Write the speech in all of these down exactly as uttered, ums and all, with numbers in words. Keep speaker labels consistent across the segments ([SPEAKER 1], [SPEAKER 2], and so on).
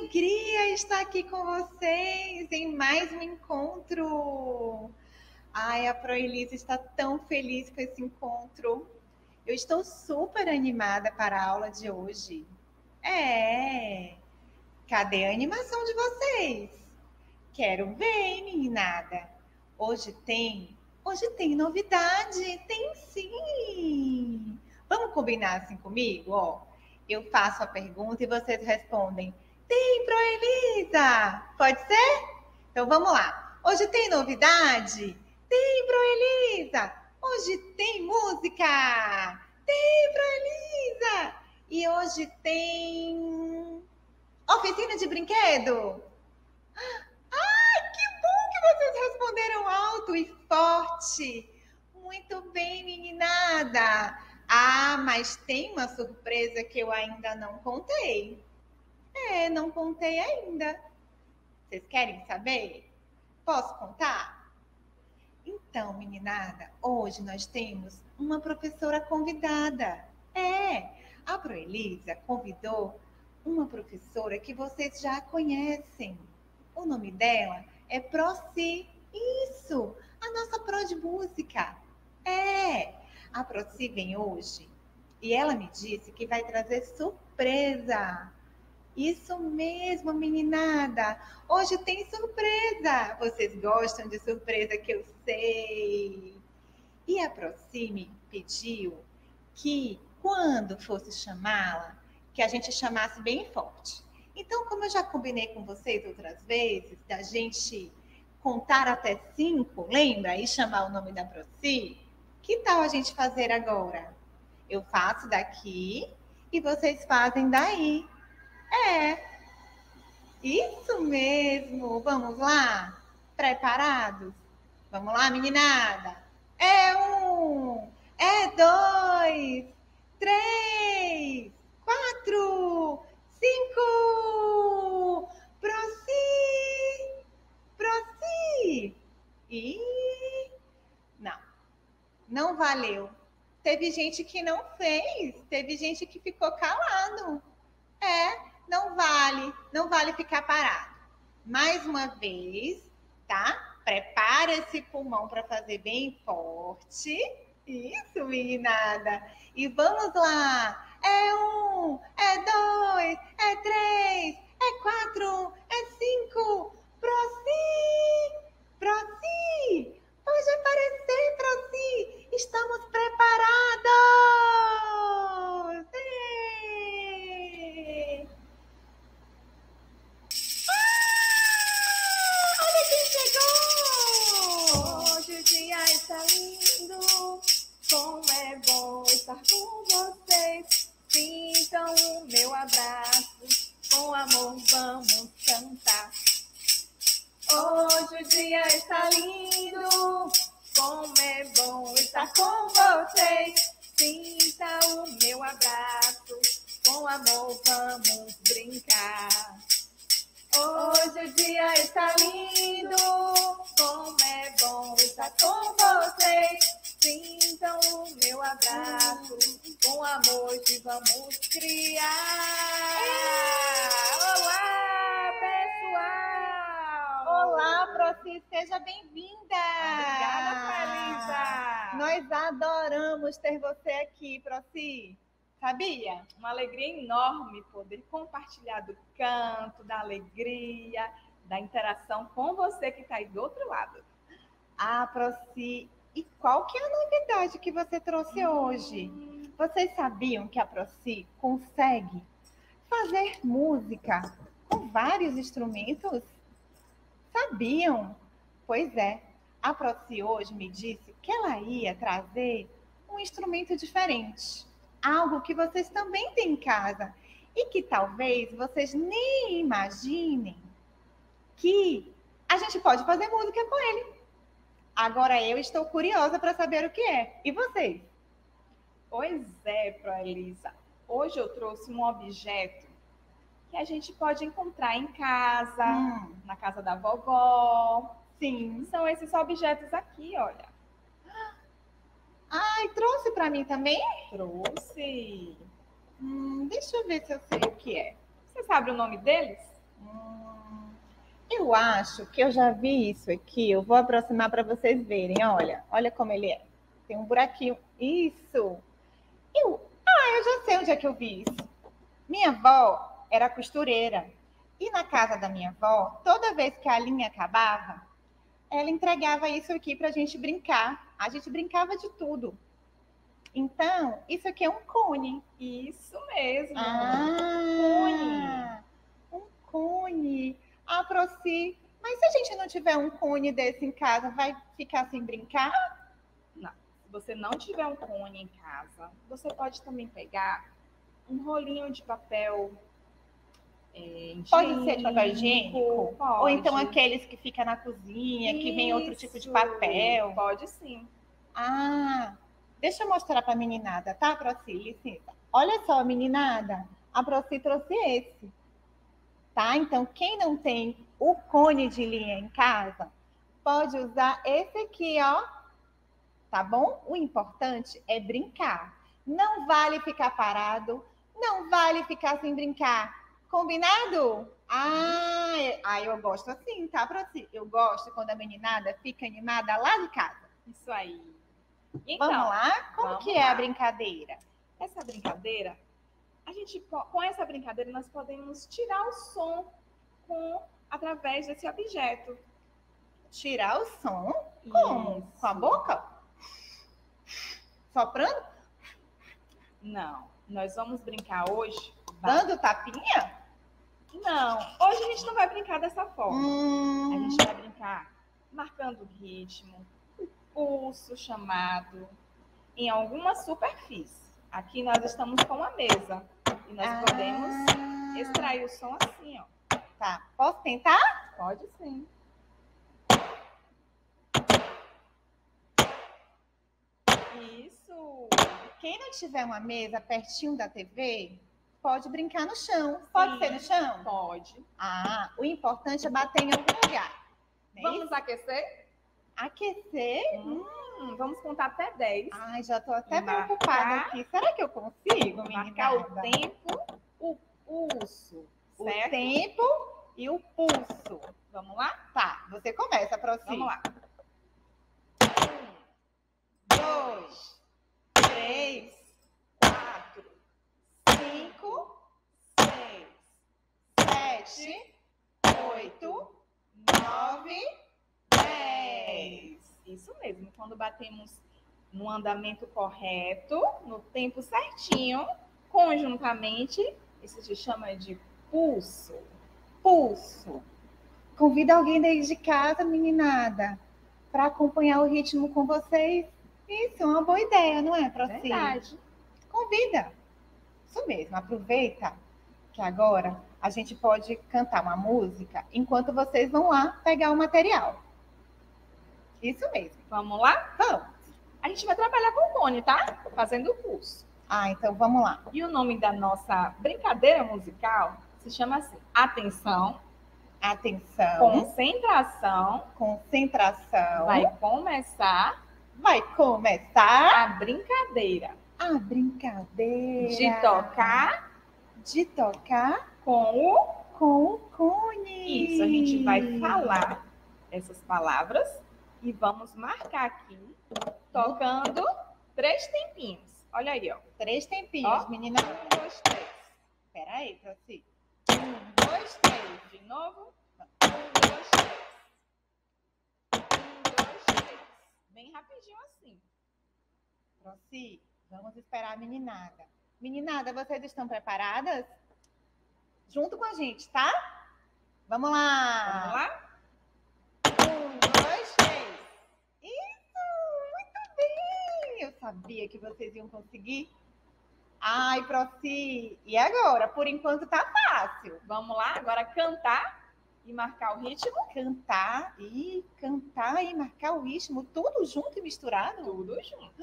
[SPEAKER 1] alegria estar aqui com vocês em mais um encontro. Ai, a Proelisa está tão feliz com esse encontro. Eu estou super animada para a aula de hoje. É, cadê a animação de vocês? Quero ver, meninada. Hoje tem, hoje tem novidade, tem sim. Vamos combinar assim comigo, ó? Eu faço a pergunta e vocês respondem. Tem, Proelisa! Pode ser? Então vamos lá. Hoje tem novidade? Tem, Proelisa! Hoje tem música! Tem, Proelisa! E hoje tem oficina de brinquedo? Ai, que bom que vocês responderam alto e forte! Muito bem, meninada! Ah, mas tem uma surpresa que eu ainda não contei. É, não contei ainda. Vocês querem saber? Posso contar? Então, meninada, hoje nós temos uma professora convidada. É, a Proelisa convidou uma professora que vocês já conhecem. O nome dela é Proci. Isso, a nossa Pro de música. É, a Proci vem hoje e ela me disse que vai trazer surpresa. Isso mesmo, meninada. Hoje tem surpresa. Vocês gostam de surpresa, que eu sei. E a Proci me pediu que, quando fosse chamá-la, que a gente chamasse bem forte. Então, como eu já combinei com vocês outras vezes, da gente contar até cinco, lembra? E chamar o nome da Proci? Que tal a gente fazer agora? Eu faço daqui e vocês fazem daí. É, isso mesmo. Vamos lá? Preparados? Vamos lá, meninada? É um, é dois, três, quatro, cinco. Proci, proci. E não, não valeu. Teve gente que não fez, teve gente que ficou calado. É, não vale, não vale ficar parado. Mais uma vez, tá? Prepara esse pulmão para fazer bem forte. Isso, meninada. E vamos lá. É um, é dois, é três, é quatro, é cinco. Proci, proci. Pode aparecer, proci. Estamos preparados. É.
[SPEAKER 2] Hoje o dia está lindo, como é bom estar com vocês. Sintam o meu abraço, com amor vamos cantar. Hoje o dia está lindo, como é bom estar com vocês. Sinta o meu abraço, com amor vamos brincar. Hoje o dia está lindo, como é bom estar com vocês. Sintam o meu abraço, com amor hoje vamos criar. Olá, pessoal!
[SPEAKER 1] Olá, Proci, seja bem-vinda!
[SPEAKER 2] Obrigada, Proelisa!
[SPEAKER 1] Nós adoramos ter você aqui, Proci. Sabia?
[SPEAKER 2] Uma alegria enorme poder compartilhar do canto, da alegria, da interação com você que está aí do outro lado.
[SPEAKER 1] Ah, Proci, e qual que é a novidade que você trouxe hum. hoje? Vocês sabiam que a Proci consegue fazer música com vários instrumentos? Sabiam? Pois é, a Proci hoje me disse que ela ia trazer um instrumento diferente. Algo que vocês também têm em casa e que talvez vocês nem imaginem que a gente pode fazer música com ele. Agora eu estou curiosa para saber o que é. E vocês?
[SPEAKER 2] Pois é, Proelisa. Hoje eu trouxe um objeto que a gente pode encontrar em casa, hum. na casa da vovó. Sim, são esses objetos aqui, olha.
[SPEAKER 1] Ai, trouxe para mim também?
[SPEAKER 2] Trouxe.
[SPEAKER 1] Hum, deixa eu ver se eu sei o que é.
[SPEAKER 2] Você sabe o nome deles?
[SPEAKER 1] Hum, eu acho que eu já vi isso aqui. Eu vou aproximar para vocês verem. Olha, olha como ele é. Tem um buraquinho. Isso. Eu, ah, eu já sei onde é que eu vi isso. Minha avó era costureira. E na casa da minha avó, toda vez que a linha acabava, ela entregava isso aqui para a gente brincar. A gente brincava de tudo. Então, isso aqui é um cone.
[SPEAKER 2] Isso mesmo.
[SPEAKER 1] Ah, cone. Um cone. Ah, Proci, mas se a gente não tiver um cone desse em casa, vai ficar sem brincar?
[SPEAKER 2] Não. Se você não tiver um cone em casa, você pode também pegar um rolinho de papel. É,
[SPEAKER 1] pode ser de papel higiênico?
[SPEAKER 2] Pode.
[SPEAKER 1] Ou então aqueles que ficam na cozinha, Isso. que vem outro tipo de papel?
[SPEAKER 2] Pode sim.
[SPEAKER 1] Ah, deixa eu mostrar para a meninada, tá, Proci? Licença. Olha só, meninada, a Proci trouxe esse. Tá? Então, quem não tem o cone de linha em casa, pode usar esse aqui, ó. Tá bom? O importante é brincar. Não vale ficar parado, não vale ficar sem brincar. Combinado? Ah, ah, eu gosto assim, tá, Proci? Eu gosto quando a meninada fica animada lá de casa.
[SPEAKER 2] Isso aí.
[SPEAKER 1] Então, vamos lá? Como
[SPEAKER 2] vamos
[SPEAKER 1] que
[SPEAKER 2] lá.
[SPEAKER 1] é a brincadeira?
[SPEAKER 2] Essa brincadeira, a gente, com essa brincadeira, nós podemos tirar o som com, através desse objeto.
[SPEAKER 1] Tirar o som? Como?
[SPEAKER 2] Isso.
[SPEAKER 1] Com a boca? Soprando?
[SPEAKER 2] Não. Nós vamos brincar hoje...
[SPEAKER 1] Dando tapinha?
[SPEAKER 2] Não. Hoje a gente não vai brincar dessa forma.
[SPEAKER 1] Hum...
[SPEAKER 2] A gente vai brincar marcando o ritmo, o pulso chamado, em alguma superfície. Aqui nós estamos com uma mesa. E nós ah... podemos extrair o som assim, ó.
[SPEAKER 1] Tá. Posso tentar?
[SPEAKER 2] Pode sim. Isso.
[SPEAKER 1] Quem não tiver uma mesa pertinho da T V, pode brincar no chão. Pode sim, ser no chão?
[SPEAKER 2] Pode.
[SPEAKER 1] Ah, o importante é bater em algum lugar.
[SPEAKER 2] É vamos isso? aquecer?
[SPEAKER 1] Aquecer?
[SPEAKER 2] Hum, hum, vamos contar até dez.
[SPEAKER 1] Ai, já tô até marcar, preocupada aqui. Será que eu consigo,
[SPEAKER 2] marcar o tempo, o pulso, certo?
[SPEAKER 1] O tempo e o pulso.
[SPEAKER 2] Vamos lá?
[SPEAKER 1] Tá, você começa, Proci.
[SPEAKER 2] Vamos lá.
[SPEAKER 1] Um, dois, três, quatro, cinco, seis, sete, oito, nove, dez.
[SPEAKER 2] Isso mesmo. Quando batemos no andamento correto, no tempo certinho, conjuntamente, isso se chama de pulso.
[SPEAKER 1] Pulso. Convida alguém daí de casa, meninada, para acompanhar o ritmo com vocês. Isso é uma boa ideia, não é, Proci?
[SPEAKER 2] Verdade.
[SPEAKER 1] Convida. Isso mesmo. Aproveita que agora a gente pode cantar uma música enquanto vocês vão lá pegar o material. Isso mesmo.
[SPEAKER 2] Vamos lá?
[SPEAKER 1] Vamos.
[SPEAKER 2] A gente vai trabalhar com o cone, tá? Fazendo o pulso.
[SPEAKER 1] Ah, então vamos lá.
[SPEAKER 2] E o nome da nossa brincadeira musical se chama assim, atenção.
[SPEAKER 1] Atenção.
[SPEAKER 2] Concentração.
[SPEAKER 1] Concentração.
[SPEAKER 2] Vai começar.
[SPEAKER 1] Vai começar.
[SPEAKER 2] A brincadeira.
[SPEAKER 1] A brincadeira.
[SPEAKER 2] De tocar.
[SPEAKER 1] De tocar.
[SPEAKER 2] Com o.
[SPEAKER 1] Com o cone.
[SPEAKER 2] Isso, a gente vai falar essas palavras e vamos marcar aqui, tocando três tempinhos. Olha aí, ó.
[SPEAKER 1] Três tempinhos, ó. Menina.
[SPEAKER 2] Um, dois, três.
[SPEAKER 1] Espera aí, Proci. Um, dois, três.
[SPEAKER 2] De novo. Um, dois, três. Um, dois, três. Bem rapidinho assim.
[SPEAKER 1] Proci, vamos esperar a meninada. Meninada, vocês estão preparadas? Junto com a gente, tá? Vamos lá.
[SPEAKER 2] Vamos lá?
[SPEAKER 1] Um, dois, três. Isso! Muito bem! Eu sabia que vocês iam conseguir. Ai, Proci, e agora? Por enquanto tá fácil.
[SPEAKER 2] Vamos lá, agora cantar e marcar o ritmo.
[SPEAKER 1] Cantar e cantar e marcar o ritmo, tudo junto e misturado?
[SPEAKER 2] Tudo junto.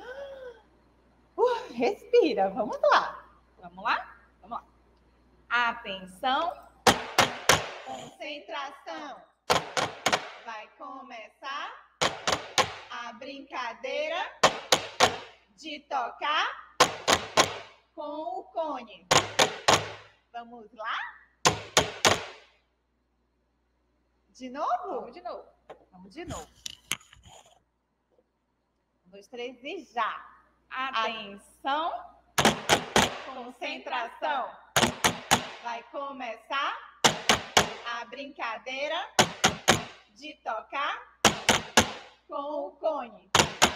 [SPEAKER 1] Uh, respira, vamos lá.
[SPEAKER 2] Vamos lá? Vamos lá. Atenção.
[SPEAKER 1] Concentração. Vai começar a brincadeira de tocar com o cone. Vamos lá? De novo?
[SPEAKER 2] Vamos de novo.
[SPEAKER 1] Vamos de novo. Um, dois, três e já.
[SPEAKER 2] Atenção. Concentração.
[SPEAKER 1] Vai começar a brincadeira de tocar
[SPEAKER 2] Com o cone.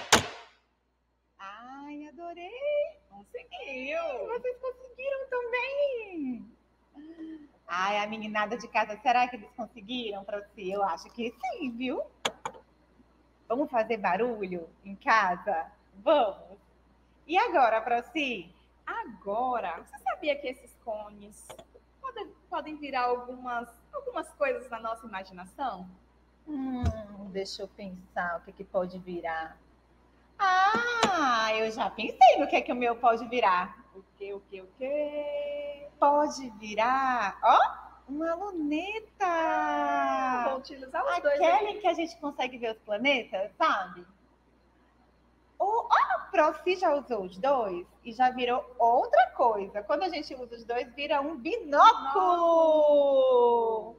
[SPEAKER 1] Ai, adorei!
[SPEAKER 2] Conseguiu.
[SPEAKER 1] Vocês conseguiram também! Ai, a meninada de casa, será que eles conseguiram, Proci? Eu acho que sim, viu? Vamos fazer barulho em casa? Vamos! E agora, Proci?
[SPEAKER 2] Agora, você sabia que esses cones podem, podem virar algumas, algumas coisas na nossa imaginação?
[SPEAKER 1] Hum, deixa eu pensar o que, que pode virar. Ah, eu já pensei no que é que o meu pode virar.
[SPEAKER 2] O que, o que, o que?
[SPEAKER 1] Pode virar, ó, uma luneta.
[SPEAKER 2] Ah, vou utilizar os dois.
[SPEAKER 1] Aquela
[SPEAKER 2] Aqui.
[SPEAKER 1] em que a gente consegue ver os planetas, sabe? O, ó, a Profi já usou os dois e já virou outra coisa. Quando a gente usa os dois, vira um binóculo.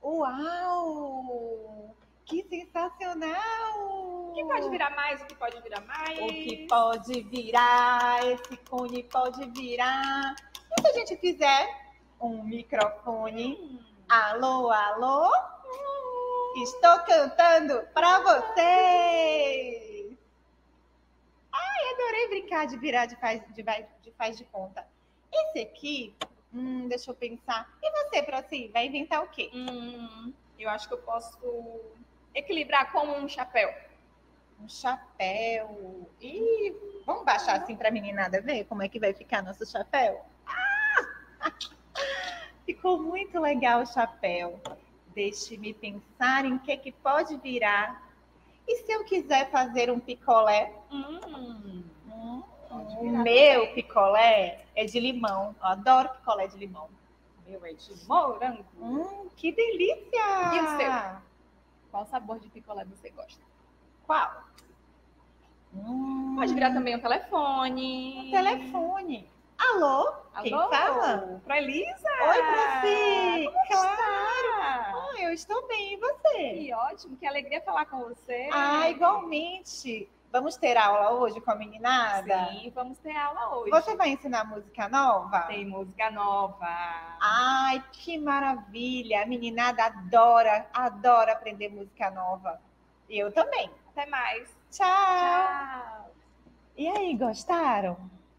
[SPEAKER 1] Uau! Que sensacional!
[SPEAKER 2] O que pode virar mais? O que pode virar mais?
[SPEAKER 1] O que pode virar? Esse cone pode virar. E se a gente fizer um microfone?
[SPEAKER 2] Hum.
[SPEAKER 1] Alô, alô? Estou cantando para vocês! Ai, adorei brincar de virar de faz de, de, faz de conta. Esse aqui, hum, deixa eu pensar. E você, Proci, vai inventar o quê?
[SPEAKER 2] Hum, eu acho que eu posso equilibrar como um chapéu.
[SPEAKER 1] Um chapéu. Ih, vamos baixar assim para a meninada ver como é que vai ficar nosso chapéu? Ah! Ficou muito legal o chapéu. Deixe-me pensar em que que pode virar. E se eu quiser fazer um picolé?
[SPEAKER 2] Hum,
[SPEAKER 1] hum, o meu também. Picolé é de limão. Eu adoro picolé de limão.
[SPEAKER 2] O meu é de morango.
[SPEAKER 1] Hum, que delícia!
[SPEAKER 2] E o seu? Qual sabor de picolé você gosta?
[SPEAKER 1] Qual? Hum,
[SPEAKER 2] pode virar também um telefone.
[SPEAKER 1] Um telefone. Alô?
[SPEAKER 2] Alô?
[SPEAKER 1] Quem fala?
[SPEAKER 2] Pra Elisa.
[SPEAKER 1] Oi, Proci.
[SPEAKER 2] Como
[SPEAKER 1] claro. Oh, eu estou bem, e você?
[SPEAKER 2] Que ótimo, que alegria falar com você.
[SPEAKER 1] Ah, igualmente. Vamos ter aula hoje com a meninada?
[SPEAKER 2] Sim, vamos ter aula hoje.
[SPEAKER 1] Você vai ensinar música nova?
[SPEAKER 2] Tem música nova.
[SPEAKER 1] Ai, que maravilha. A meninada adora, adora aprender música nova. Eu também.
[SPEAKER 2] Até mais.
[SPEAKER 1] Tchau.
[SPEAKER 2] Tchau.
[SPEAKER 1] E aí, gostaram?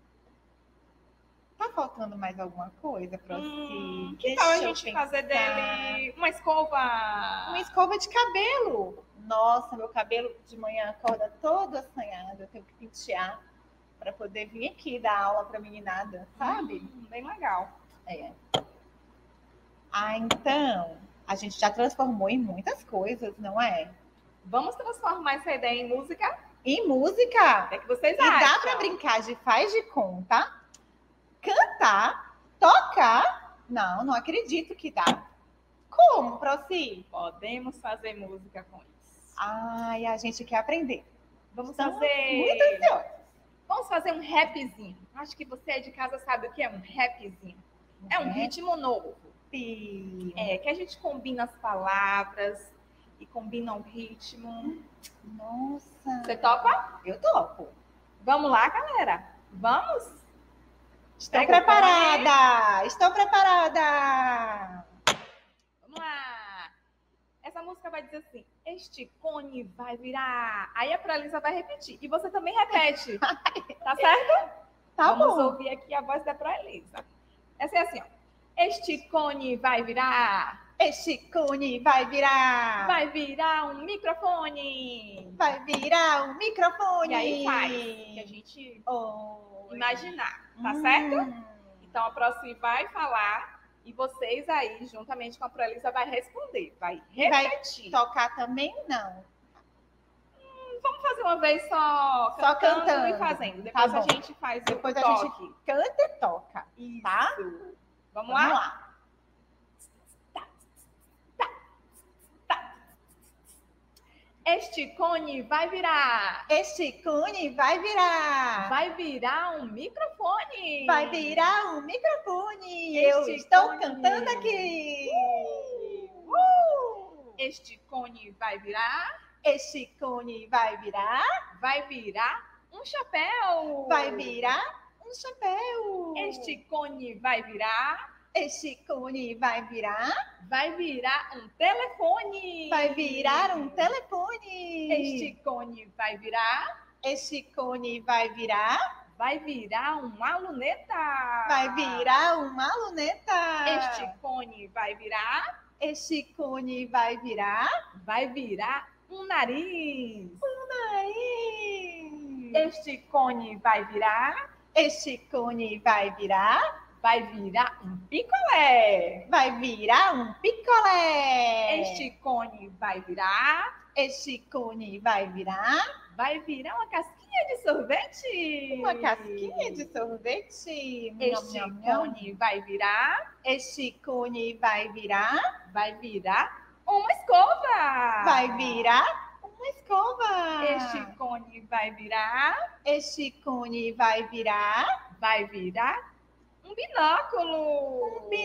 [SPEAKER 1] Tá faltando mais alguma coisa para você?
[SPEAKER 2] Hum, que tal a gente fazer dele uma escova?
[SPEAKER 1] Uma escova de cabelo. Nossa, meu cabelo de manhã acorda todo assanhado. Eu tenho que pentear para poder vir aqui dar aula para meninada, sabe?
[SPEAKER 2] Hum, bem legal.
[SPEAKER 1] É. Ah, então, a gente já transformou em muitas coisas, não é?
[SPEAKER 2] Vamos transformar essa ideia em música?
[SPEAKER 1] Em música?
[SPEAKER 2] O que é que vocês
[SPEAKER 1] e
[SPEAKER 2] acham?
[SPEAKER 1] E dá para brincar de faz de conta, cantar, tocar? Não, não acredito que dá. Como, Proci?
[SPEAKER 2] Podemos fazer música com isso.
[SPEAKER 1] Ai, a gente quer aprender.
[SPEAKER 2] Vamos
[SPEAKER 1] Estamos
[SPEAKER 2] fazer...
[SPEAKER 1] muito ansiosos.
[SPEAKER 2] Vamos fazer um rapzinho. Acho que você aí de casa sabe o que é um rapzinho. É um ritmo novo.
[SPEAKER 1] Sim.
[SPEAKER 2] É, que a gente combina as palavras e combina o ritmo.
[SPEAKER 1] Nossa.
[SPEAKER 2] Você topa?
[SPEAKER 1] Eu topo.
[SPEAKER 2] Vamos lá, galera. Vamos?
[SPEAKER 1] Estou Pega preparada. Estou preparada.
[SPEAKER 2] Vamos lá. Essa música vai dizer assim, este cone vai virar. Aí a Prolisa vai repetir. E você também repete. Tá certo?
[SPEAKER 1] Tá
[SPEAKER 2] Vamos
[SPEAKER 1] bom.
[SPEAKER 2] ouvir aqui a voz da Prolisa. Essa é assim, ó. Este cone vai virar.
[SPEAKER 1] Este cone vai virar.
[SPEAKER 2] Vai virar um microfone.
[SPEAKER 1] Vai virar um microfone.
[SPEAKER 2] E aí faz que a gente
[SPEAKER 1] oh,
[SPEAKER 2] imaginar. Tá
[SPEAKER 1] hum.
[SPEAKER 2] certo? Então a próxima vai falar. E vocês aí, juntamente com a Prolisa, vai responder. Vai repetir.
[SPEAKER 1] Vai tocar também? Não.
[SPEAKER 2] Hum, vamos fazer uma vez só cantando,
[SPEAKER 1] só cantando
[SPEAKER 2] e fazendo. Depois
[SPEAKER 1] tá
[SPEAKER 2] a gente faz
[SPEAKER 1] Depois
[SPEAKER 2] o
[SPEAKER 1] a
[SPEAKER 2] toque.
[SPEAKER 1] gente canta e toca.
[SPEAKER 2] Isso.
[SPEAKER 1] Tá?
[SPEAKER 2] Vamos,
[SPEAKER 1] Vamos
[SPEAKER 2] lá?
[SPEAKER 1] lá.
[SPEAKER 2] Este cone vai virar.
[SPEAKER 1] Este cone vai virar.
[SPEAKER 2] Vai virar um microfone.
[SPEAKER 1] Vai virar um microfone.
[SPEAKER 2] Este
[SPEAKER 1] Eu estou
[SPEAKER 2] cone.
[SPEAKER 1] cantando aqui.
[SPEAKER 2] Uh! Uh! Este cone vai virar.
[SPEAKER 1] Este cone vai virar.
[SPEAKER 2] Vai virar um chapéu.
[SPEAKER 1] Vai virar um chapéu.
[SPEAKER 2] Este cone vai virar.
[SPEAKER 1] Este cone vai virar.
[SPEAKER 2] Vai virar um telefone.
[SPEAKER 1] Vai virar um telefone.
[SPEAKER 2] Este cone vai virar.
[SPEAKER 1] Este cone vai virar.
[SPEAKER 2] Vai virar uma luneta.
[SPEAKER 1] Vai virar uma luneta.
[SPEAKER 2] Este cone vai virar.
[SPEAKER 1] Este cone vai virar.
[SPEAKER 2] Vai virar um nariz.
[SPEAKER 1] Um nariz.
[SPEAKER 2] Este cone vai virar.
[SPEAKER 1] Este cone vai virar.
[SPEAKER 2] Vai virar um picolé.
[SPEAKER 1] Vai virar um picolé.
[SPEAKER 2] Este cone vai virar.
[SPEAKER 1] Este cone vai virar.
[SPEAKER 2] Vai virar uma casquinha de sorvete.
[SPEAKER 1] Uma casquinha de sorvete.
[SPEAKER 2] Este
[SPEAKER 1] Nham, nham,
[SPEAKER 2] cone vai virar.
[SPEAKER 1] Este cone vai virar.
[SPEAKER 2] Vai virar uma escova.
[SPEAKER 1] Vai virar uma escova.
[SPEAKER 2] Este cone vai virar.
[SPEAKER 1] Este cone vai virar.
[SPEAKER 2] Vai virar um binóculo.
[SPEAKER 1] Um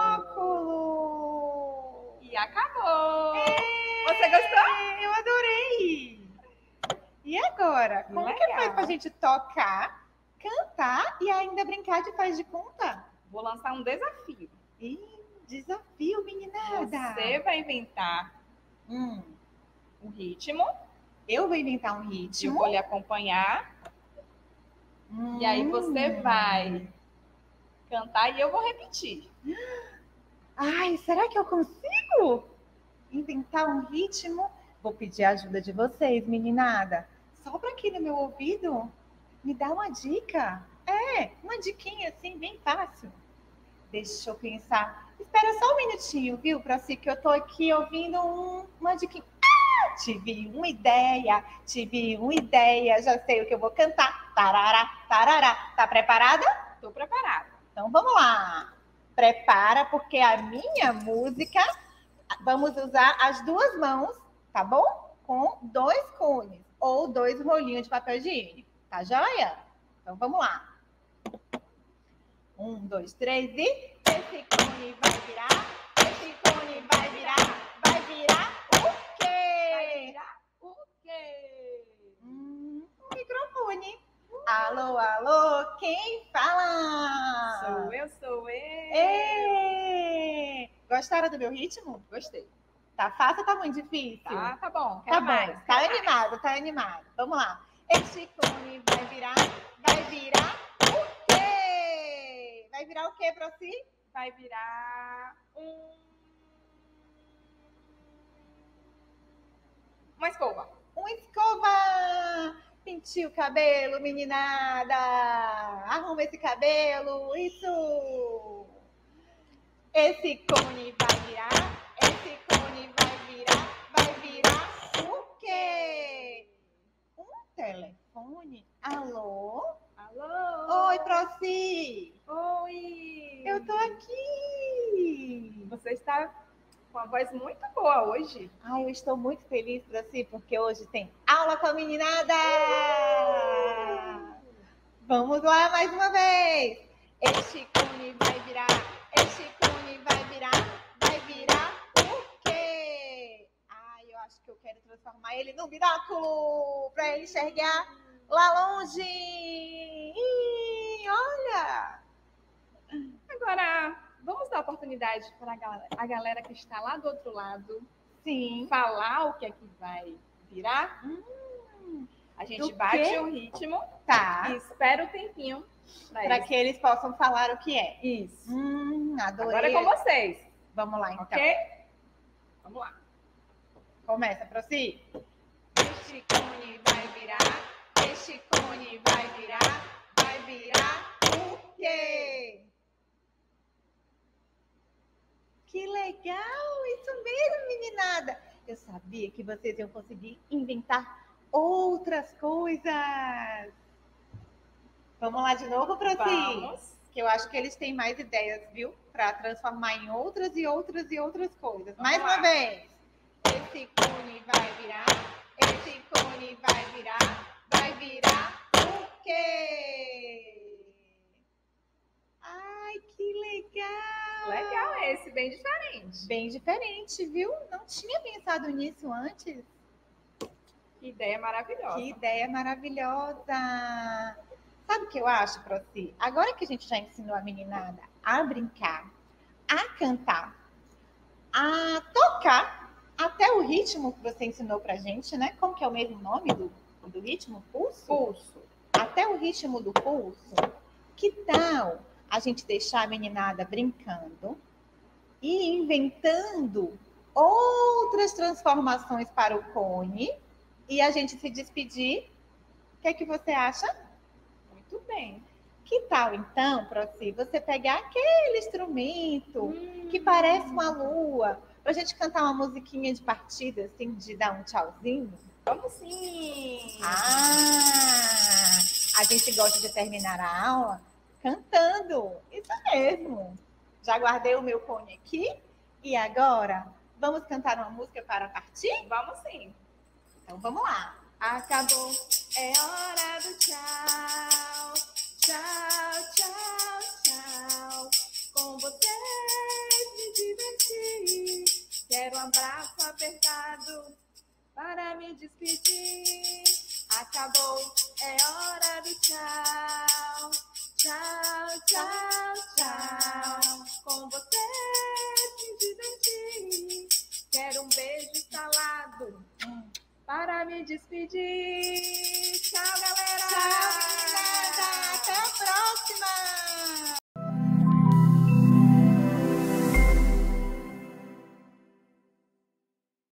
[SPEAKER 1] binóculo.
[SPEAKER 2] E acabou.
[SPEAKER 1] É.
[SPEAKER 2] Você gostou?
[SPEAKER 1] Eu adorei. E agora? Como
[SPEAKER 2] Legal.
[SPEAKER 1] que faz pra gente tocar, cantar e ainda brincar de faz de conta?
[SPEAKER 2] Vou lançar um desafio.
[SPEAKER 1] Ih, desafio, meninada.
[SPEAKER 2] Você vai inventar
[SPEAKER 1] Hum,
[SPEAKER 2] um ritmo.
[SPEAKER 1] eu vou inventar um
[SPEAKER 2] Eu
[SPEAKER 1] ritmo.
[SPEAKER 2] vou lhe acompanhar.
[SPEAKER 1] Hum.
[SPEAKER 2] E aí você vai cantar e eu vou repetir.
[SPEAKER 1] Ai, será que eu consigo inventar um ritmo? Vou pedir a ajuda de vocês, meninada. Sopra aqui no meu ouvido. Me dá uma dica. É, uma diquinha assim, bem fácil. Deixa eu pensar. Espera só um minutinho, viu, Proci, que eu tô aqui ouvindo um, uma diquinha. Ah, tive uma ideia, tive uma ideia. Já sei o que eu vou cantar. Tarará, tarará. Tá preparada?
[SPEAKER 2] Estou preparada.
[SPEAKER 1] Então vamos lá. Prepara, porque a minha música, vamos usar as duas mãos, tá bom? Com dois cones ou dois rolinhos de papel higiênico, tá joia? Então vamos lá. Um, dois, três e... Esse cone vai virar, esse cone vai virar, vai virar o quê?
[SPEAKER 2] Vai virar o quê?
[SPEAKER 1] Hum, um microfone. Alô, alô, quem fala?
[SPEAKER 2] Sou eu, sou eu.
[SPEAKER 1] Ê! Gostaram do meu ritmo?
[SPEAKER 2] Gostei.
[SPEAKER 1] Tá fácil ou tá muito difícil?
[SPEAKER 2] Tá, tá bom.
[SPEAKER 1] Tá
[SPEAKER 2] Quero
[SPEAKER 1] bom.
[SPEAKER 2] mais.
[SPEAKER 1] Tá
[SPEAKER 2] quero mais.
[SPEAKER 1] animado, tá animado. Vamos lá. Esse cone vai virar, vai virar o quê? Vai virar o quê, Proci?
[SPEAKER 2] Vai virar um... uma escova.
[SPEAKER 1] Uma escova! Penteia o cabelo, meninada! Arruma esse cabelo, isso! Esse cone vai virar, esse cone vai virar, vai virar o quê? Um telefone? Alô?
[SPEAKER 2] Alô?
[SPEAKER 1] Oi, Proci!
[SPEAKER 2] Oi!
[SPEAKER 1] Eu tô aqui!
[SPEAKER 2] Você está com uma voz muito boa hoje.
[SPEAKER 1] Ai, eu estou muito feliz, Proci, porque hoje tem aula com a meninada! Vamos lá mais uma vez! Este cone vai virar, este cone vai virar, vai virar o quê? Ai, eu acho que eu quero transformar ele num binóculo para ele enxergar lá longe! Ih, olha!
[SPEAKER 2] Agora, vamos dar oportunidade para a galera, a galera que está lá do outro lado
[SPEAKER 1] Sim.
[SPEAKER 2] falar o que é que vai virar.
[SPEAKER 1] Hum,
[SPEAKER 2] A gente
[SPEAKER 1] do
[SPEAKER 2] bate
[SPEAKER 1] quê?
[SPEAKER 2] o ritmo
[SPEAKER 1] tá.
[SPEAKER 2] e espera o tempinho para
[SPEAKER 1] Para
[SPEAKER 2] eles.
[SPEAKER 1] que eles possam falar o que é.
[SPEAKER 2] Isso.
[SPEAKER 1] Hum, adorei.
[SPEAKER 2] Agora é com vocês,
[SPEAKER 1] Vamos lá, então.
[SPEAKER 2] ok? Vamos lá.
[SPEAKER 1] Começa, Proci.
[SPEAKER 2] Este cone vai virar,
[SPEAKER 1] Este cone vai virar, vai virar o quê? Que legal! Isso mesmo, meninada! Eu sabia que vocês iam conseguir inventar outras coisas. Vamos lá de novo, Proci?
[SPEAKER 2] vamos.
[SPEAKER 1] Que eu acho que eles têm mais ideias, viu? Para transformar em outras e outras e outras coisas.
[SPEAKER 2] Vamos
[SPEAKER 1] mais
[SPEAKER 2] lá.
[SPEAKER 1] uma vez. Esse cone vai virar, esse cone vai virar, vai virar o quê? Ai, que legal!
[SPEAKER 2] Legal esse, bem diferente.
[SPEAKER 1] Bem diferente, viu? Não tinha pensado nisso antes.
[SPEAKER 2] Que ideia maravilhosa.
[SPEAKER 1] Que ideia maravilhosa. Sabe o que eu acho, Proci? Agora que a gente já ensinou a meninada a brincar, a cantar, a tocar, até o ritmo que você ensinou pra gente, né? Como que é o mesmo nome do, do ritmo? Pulso?
[SPEAKER 2] Pulso.
[SPEAKER 1] Até o ritmo do pulso. Que tal a gente deixar a meninada brincando e inventando outras transformações para o cone e a gente se despedir? O que é que você acha?
[SPEAKER 2] Muito bem.
[SPEAKER 1] Que tal, então, Proci, você pegar aquele instrumento hum. que parece uma lua, pra gente cantar uma musiquinha de partida, assim, de dar um tchauzinho?
[SPEAKER 2] Vamos sim!
[SPEAKER 1] Ah! A gente gosta de terminar a aula cantando. Isso mesmo. Já guardei o meu cone aqui e agora vamos cantar uma música para partir?
[SPEAKER 2] Vamos sim.
[SPEAKER 1] Então vamos lá.
[SPEAKER 2] Acabou, é hora do tchau. Tchau, tchau, tchau. Com vocês me divertir. Quero um abraço apertado para me despedir. Acabou, é hora do tchau. Tchau, tchau, tchau. Com vocês me divertir. Quero um beijo instalado para me despedir. Tchau, galera!
[SPEAKER 1] Tchau, meninada! Até a próxima!